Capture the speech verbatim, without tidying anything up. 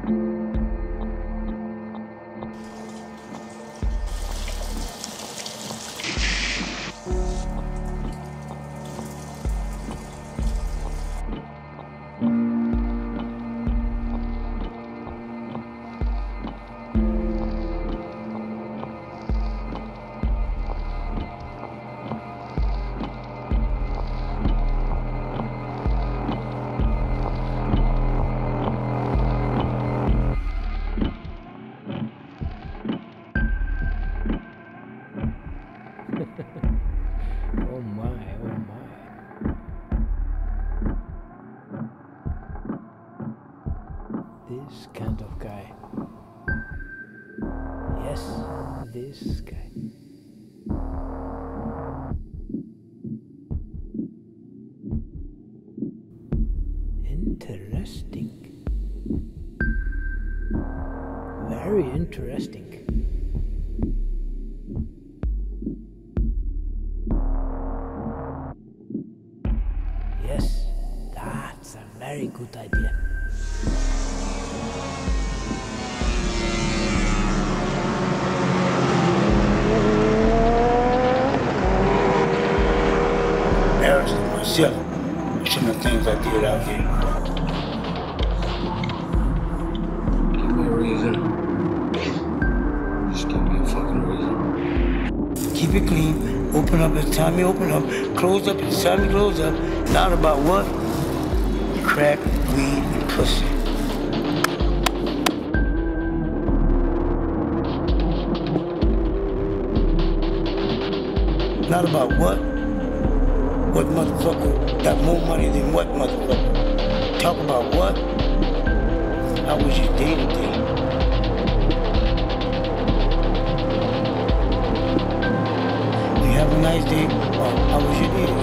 Oh my, oh my. This kind of guy. Yes, this guy. Interesting. Very interesting. Yes, that's a very good idea. Embarrassed of myself. Some of the things I did out here. Give me a reason. Just give me a fucking reason. Keep it clean. Open up it's time you open up. Close up it's time you close up. Not about what? Crack, weed, and pussy. Not about what? What motherfucker got more money than what motherfucker? Talk about what? How was your day today? You have a nice day? Or how was your day?